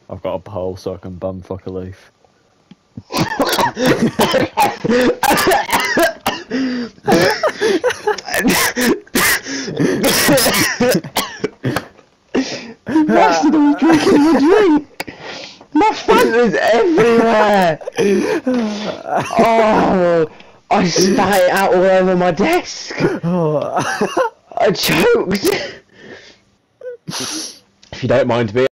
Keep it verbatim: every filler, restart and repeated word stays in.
I've got a pole so I can bum fuck Alif. Bastard, I was drinking my drink! My Fanta's everywhere! Oh, I spat it out all over my desk! I choked! If you don't mind me,